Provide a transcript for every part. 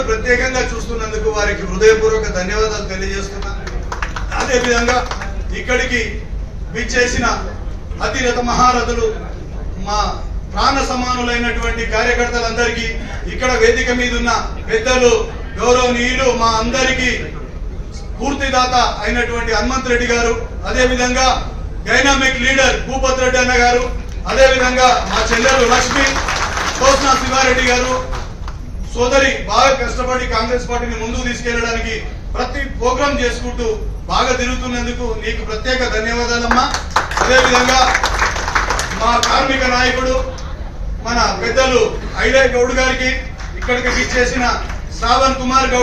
ప్రత్యేకంగా చూస్తున్నందుకు వారికి హృదయపూర్వక ధన్యవాదాలు తెలియజేస్తున్నాను. అదేవిధంగా ఇక్కడికి విచ్చేసిన అతిరథ మహారథులు మా ప్రాణ సమానులైనటువంటి కార్యకర్తలందరికీ, ఇక్కడ వేదిక మీద ఉన్న పెద్దలు గౌరవనీయులు మా అందరికీ పూర్తిదాత అయినటువంటి హనుమంత్ రెడ్డి గారు, అదేవిధంగా డైనామిక్ లీడర్ భూపత్ రెడ్డి అన్న గారు, అదేవిధంగా మా చెల్లెలు లక్ష్మి తోస్నా శివారెడ్డి గారు, సోదరి బాగా కష్టపడి కాంగ్రెస్ పార్టీని ముందుకు తీసుకెళ్లడానికి ప్రతి ప్రోగ్రాం చేసుకుంటూ బాగా తిరుగుతున్నందుకు నీకు ప్రత్యేక ధన్యవాదాలమ్మా. అదేవిధంగా మా కార్మిక నాయకుడు మన పెద్దలు ఐలే గౌడ్ గారికి, ఇక్కడికి విచ్చేసిన శ్రావణ్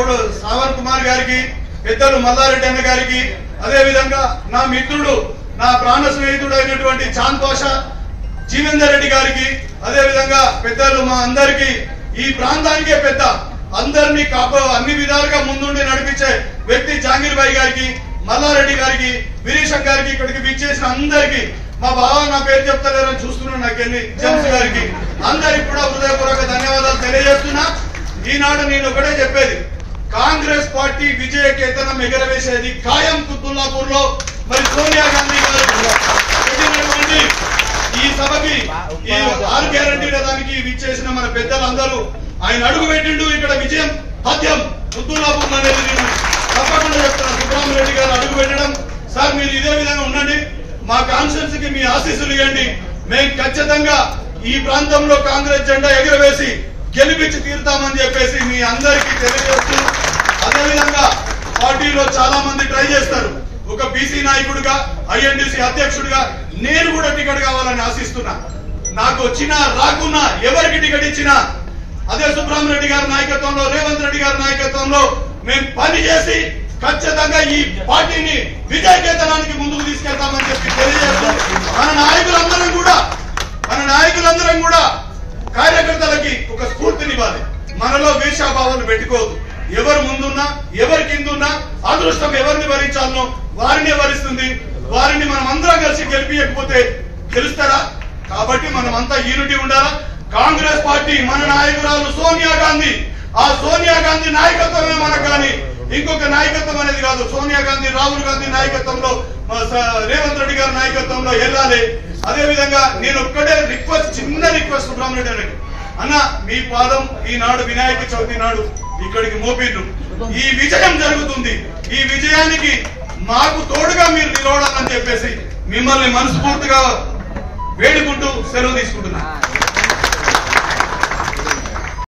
కుమార్ గారికి, పెద్దలు మల్లారెడ్డి అన్న గారికి, అదేవిధంగా నా మిత్రుడు నా ప్రాణ స్నేహితుడు అయినటువంటి చాంద్ పాషా జీవేందర్ రెడ్డి గారికి, అదేవిధంగా పెద్దలు మా అందరికి ఈ ప్రాంతానికే పెద్ద అందరినీ అన్ని విధాలుగా ముందుండి నడిపించే వ్యక్తి జాంగీర్ భాయ్ గారికి, మల్లారెడ్డి గారికి, వీరేశం గారికి, ఇక్కడికి విచ్చేసిన అందరికి, మా బావ నా పేరు చెప్తలేరని చూస్తున్నాను నాకెళ్ళి జెమ్స్ గారికి, అందరికి కూడా హృదయపూర్వక ధన్యవాదాలు తెలియజేస్తున్నా. ఈనాడు నేను ఒకటే చెప్పేది, కాంగ్రెస్ పార్టీ విజయ కేతనం ఎగరవేసేది ఖాయం. కుతుల్లాపూర్ లో మరి సోనియా గాంధీ గారు పెట్టినటువంటి ఈ సభకి ఈ 6 గ్యారంటీల దానికి విచ్చేసిన మన పెద్దలందరూ ఆయన అడుగు పెట్టిండు, ఇక్కడ విజయం పద్యం కుతుల్లాపూర్ అనేది నేను తప్పకుండా చెప్తాను. సుబ్రహ్మరెడ్డి గారు అడుగు పెట్టడం, సార్ మీరు ఇదే విధంగా ఉండండి, మా కాన్స్టిట్యూన్సీ కి మీ ఆశీస్సులు ఇవ్వండి, మేము ఖచ్చితంగా ఈ ప్రాంతంలో కాంగ్రెస్ జెండా ఎగురవేసి గెలిపించి తీరుతామని చెప్పేసి మీ అందరికీ తెలియజేస్తూ, అదేవిధంగా పార్టీలో చాలా మంది ట్రై చేస్తారు. ఒక బీసీ నాయకుడిగా, ఐఎన్డీసీ అధ్యక్షుడిగా నేను కూడా టికెట్ కావాలని ఆశిస్తున్నా. నాకు వచ్చినా రాకున్నా ఎవరికి టికెట్ ఇచ్చినా అదే సుబ్రహ్మరెడ్డి గారి నాయకత్వంలో, రేవంత్ రెడ్డి గారి నాయకత్వంలో మేము పనిచేసి ఖచ్చితంగా ఈ పార్టీని విజయకేతనానికి ముందుకు తీసుకెళ్తామని చెప్పి తెలియజేస్తూ, మన నాయకులందరం కూడా కార్యకర్తలకి ఒక స్ఫూర్తినివ్వాలి. మనలో వీర్షాభావాలు పెట్టుకోవద్దు. ఎవరు ముందున్నా ఎవరి కిందున్నా అదృష్టం ఎవరిని భరించాలనో వారిని భరిస్తుంది. వారిని మనం అందరం కలిసి గెలిపించకపోతే గెలుస్తారా? కాబట్టి మనం అంతా యూనిటీ ఉండాలా. కాంగ్రెస్ పార్టీ మన నాయకురాలు సోనియా గాంధీ, ఆ సోనియా గాంధీ నాయకత్వమే మనకు కానీ ఇంకొక నాయకత్వం అనేది కాదు. సోనియా గాంధీ, రాహుల్ గాంధీ నాయకత్వంలో, రేవంత్ రెడ్డి గారి నాయకత్వంలో వెళ్ళాలి. అదే విధంగా నేను ఒక్కటే చిన్న రిక్వెస్ట్ సుబ్రహ్మరెడ్డి గారికి, అన్న మీ పాదం ఈనాడు వినాయక చవితి నాడు ఇక్కడికి మోపిండ్రు. ఈ విజయం జరుగుతుంది. ఈ విజయానికి మాకు తోడుగా మీరు నిలవడాలని చెప్పేసి మిమ్మల్ని మనస్ఫూర్తిగా వేడుకుంటూ సెలవు తీసుకుంటున్నా.